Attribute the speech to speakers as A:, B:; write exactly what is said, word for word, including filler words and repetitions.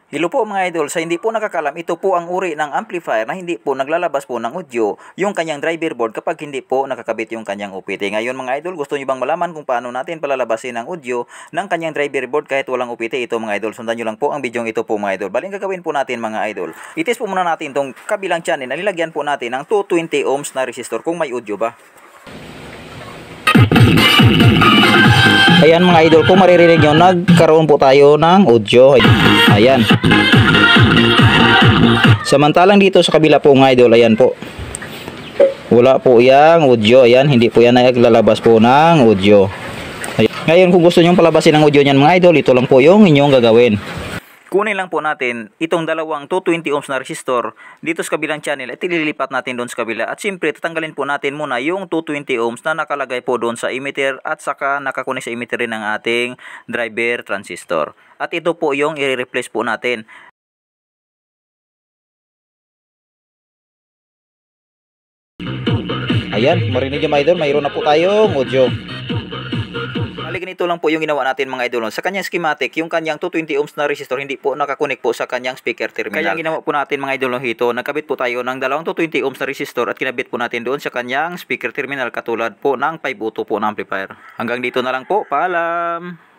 A: Hello po mga idol, sa hindi po nakakalam, ito po ang uri ng amplifier na hindi po naglalabas po ng audio yung kanyang driver board kapag hindi po nakakabit yung kanyang O P T. Ngayon mga idol, gusto nyo bang malaman kung paano natin palalabasin ang audio ng kanyang driver board kahit walang O P T? Ito mga idol, sundan nyo lang po ang video ito po mga idol. Baling gagawin po natin mga idol, itis po muna natin tong kabilang channel na nilagyan po natin ng two twenty ohms na resistor kung may audio ba. Ayan mga idol, kung maririnig nyo, nagkaroon po tayo ng audio. Ayan. Samantalang dito sa kabila po mga idol, ayan po, wala po yang audio. Ayan, hindi po yan naglalabas po ng audio. Ayan. Ngayon kung gusto nyo palabasin ang audio nyan mga idol, ito lang po yung inyong gagawin. Kunin lang po natin itong dalawang two twenty ohms na resistor dito sa kabilang channel at ililipat natin doon sa kabila. At siyempre tatanggalin po natin muna yung two twenty ohms na nakalagay po doon sa emitter at saka nakakunik sa emitter rin ng ating driver transistor. At ito po yung i-replace po natin. Ayan, marinig nyo mga idol, mayroon na po tayong audio. Bali ganito lang po yung ginawa natin mga idol. Sa kanyang schematic, yung kanyang two twenty ohms na resistor hindi po nakakunik po sa kanyang speaker terminal. Kaya ginawa po natin mga idol ito, nagkabit po tayo ng dalawang two twenty ohms na resistor at kinabit po natin doon sa kanyang speaker terminal katulad po ng five oh two po na amplifier. Hanggang dito na lang po, paalam!